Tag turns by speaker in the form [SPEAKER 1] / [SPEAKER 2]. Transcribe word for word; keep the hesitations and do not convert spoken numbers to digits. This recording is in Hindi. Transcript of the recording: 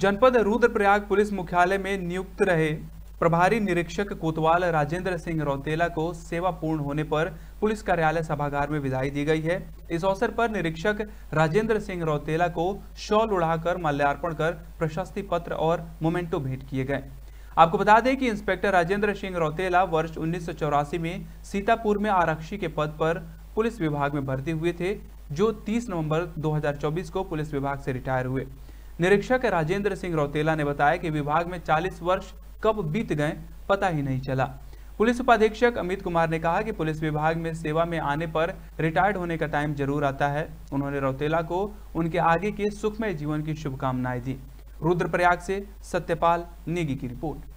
[SPEAKER 1] जनपद रुद्रप्रयाग पुलिस मुख्यालय में नियुक्त रहे प्रभारी निरीक्षक कोतवाल राजेंद्र सिंह रौतेला को सेवा पूर्ण होने पर पुलिस कार्यालय सभागार में विदाई दी गई है। इस अवसर पर निरीक्षक राजेंद्र सिंह रौतेला को शॉल उड़ाकर माल्यार्पण कर प्रशस्ति पत्र और मोमेंटो भेंट किए गए। आपको बता दें कि इंस्पेक्टर राजेंद्र सिंह रौतेला वर्ष उन्नीस सौ चौरासी में सीतापुर में आरक्षी के पद पर पुलिस विभाग में भर्ती हुए थे, जो तीस नवंबर दो हज़ार चौबीस को पुलिस विभाग से रिटायर हुए। निरीक्षक राजेंद्र सिंह रौतेला ने बताया कि विभाग में चालीस वर्ष कब बीत गए पता ही नहीं चला। पुलिस उपाधीक्षक अमित कुमार ने कहा कि पुलिस विभाग में सेवा में आने पर रिटायर्ड होने का टाइम जरूर आता है। उन्होंने रौतेला को उनके आगे के सुखमय जीवन की शुभकामनाएं दी। रुद्रप्रयाग से सत्यपाल नेगी की रिपोर्ट।